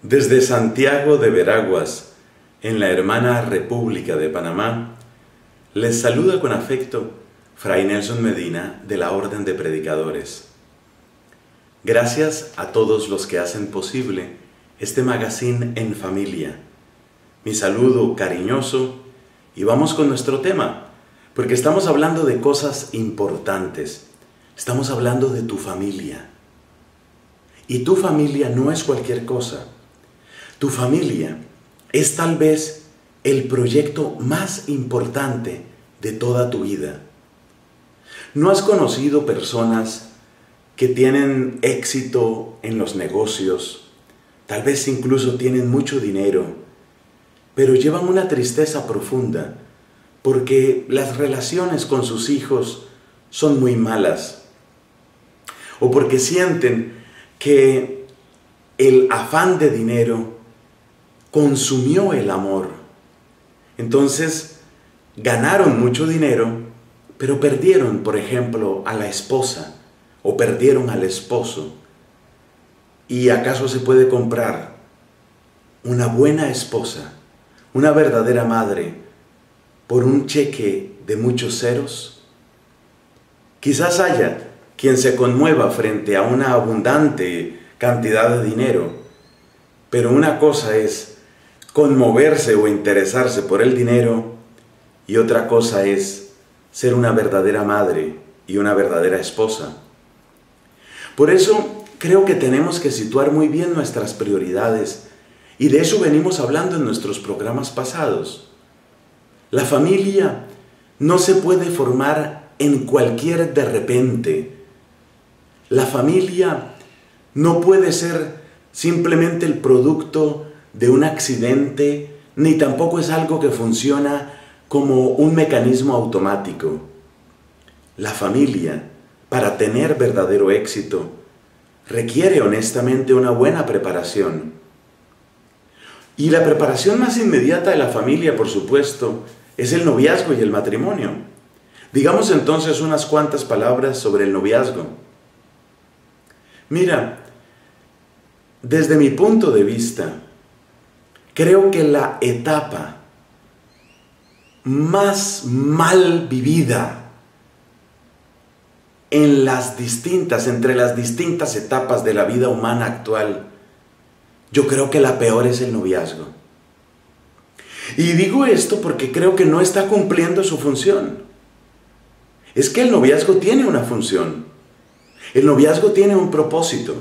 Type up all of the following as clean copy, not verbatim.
Desde Santiago de Veraguas, en la hermana República de Panamá, les saluda con afecto Fray Nelson Medina de la Orden de Predicadores. Gracias a todos los que hacen posible este magazine en familia. Mi saludo cariñoso y vamos con nuestro tema, porque estamos hablando de cosas importantes. Estamos hablando de tu familia. Y tu familia no es cualquier cosa. Tu familia es tal vez el proyecto más importante de toda tu vida. ¿No has conocido personas que tienen éxito en los negocios? Tal vez incluso tienen mucho dinero, pero llevan una tristeza profunda porque las relaciones con sus hijos son muy malas. O porque sienten que el afán de dinero consumió el amor. Entonces, ganaron mucho dinero, pero perdieron, por ejemplo, a la esposa o perdieron al esposo. ¿Y acaso se puede comprar una buena esposa, una verdadera madre, por un cheque de muchos ceros? Quizás haya quien se conmueva frente a una abundante cantidad de dinero, pero una cosa es conmoverse o interesarse por el dinero y otra cosa es ser una verdadera madre y una verdadera esposa. Por eso creo que tenemos que situar muy bien nuestras prioridades y de eso venimos hablando en nuestros programas pasados. La familia no se puede formar en cualquier de repente. La familia no puede ser simplemente el producto de un accidente, ni tampoco es algo que funciona como un mecanismo automático. La familia, para tener verdadero éxito, requiere honestamente una buena preparación. Y la preparación más inmediata de la familia, por supuesto, es el noviazgo y el matrimonio. Digamos entonces unas cuantas palabras sobre el noviazgo. Mira, desde mi punto de vista, creo que la etapa más mal vivida entre las distintas etapas de la vida humana actual, yo creo que la peor es el noviazgo. Y digo esto porque creo que no está cumpliendo su función. Es que el noviazgo tiene una función. El noviazgo tiene un propósito.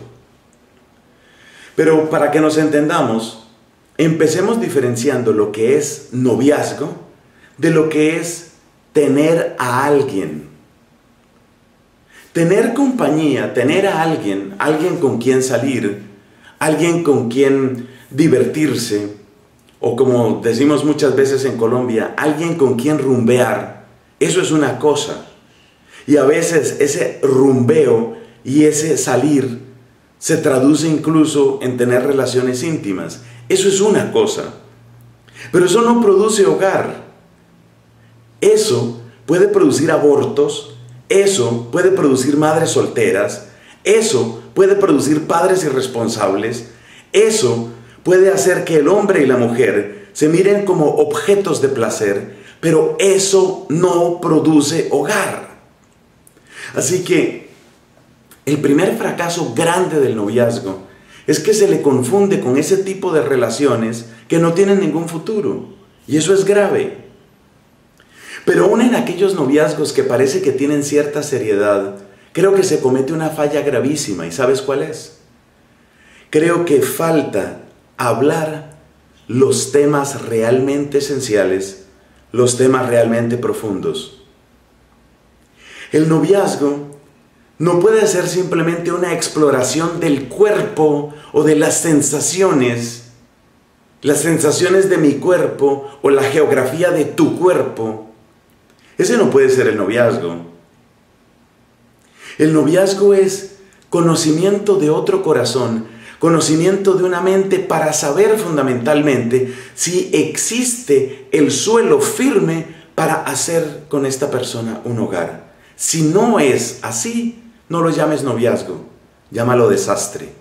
Pero para que nos entendamos, empecemos diferenciando lo que es noviazgo de lo que es tener a alguien. Tener compañía, tener a alguien con quien salir, alguien con quien divertirse, o como decimos muchas veces en Colombia, alguien con quien rumbear, eso es una cosa. Y a veces ese rumbeo y ese salir se traduce incluso en tener relaciones íntimas. Eso es una cosa. Pero eso no produce hogar. Eso puede producir abortos, eso puede producir madres solteras, eso puede producir padres irresponsables, eso puede hacer que el hombre y la mujer se miren como objetos de placer, pero eso no produce hogar. Así que el primer fracaso grande del noviazgo es que se le confunde con ese tipo de relaciones que no tienen ningún futuro. Y eso es grave. Pero aún en aquellos noviazgos que parece que tienen cierta seriedad, creo que se comete una falla gravísima. ¿Y sabes cuál es? Creo que falta hablar los temas realmente esenciales, los temas realmente profundos. El noviazgo no puede ser simplemente una exploración del cuerpo o de las sensaciones de mi cuerpo o la geografía de tu cuerpo. Ese no puede ser el noviazgo. El noviazgo es conocimiento de otro corazón, conocimiento de una mente para saber fundamentalmente si existe el suelo firme para hacer con esta persona un hogar. Si no es así, no lo llames noviazgo, llámalo desastre.